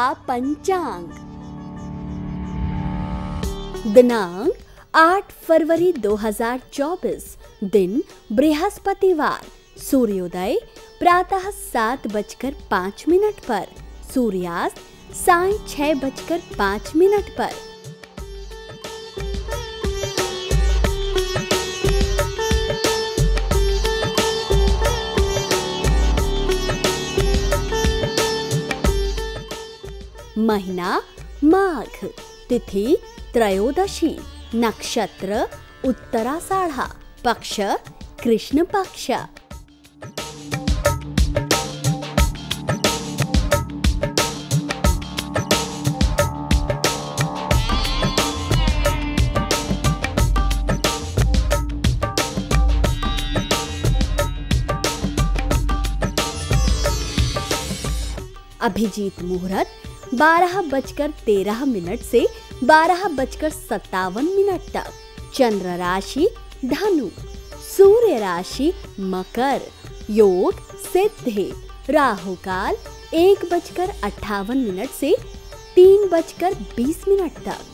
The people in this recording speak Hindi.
पंचांग। दिनांक 8 फरवरी 2024, दिन बृहस्पतिवार। सूर्योदय प्रातः 7:05 पर, सूर्यास्त साय 6:05 पर। महीना माघ, तिथि त्रयोदशी, नक्षत्र उत्तराषाढ़ा, पक्ष कृष्ण पक्ष। अभिजीत मुहूर्त 12:13 से 12:57 तक। चंद्र राशि धनु, सूर्य राशि मकर। योग सिद्धि। राहु काल 1:58 से 3:20 तक।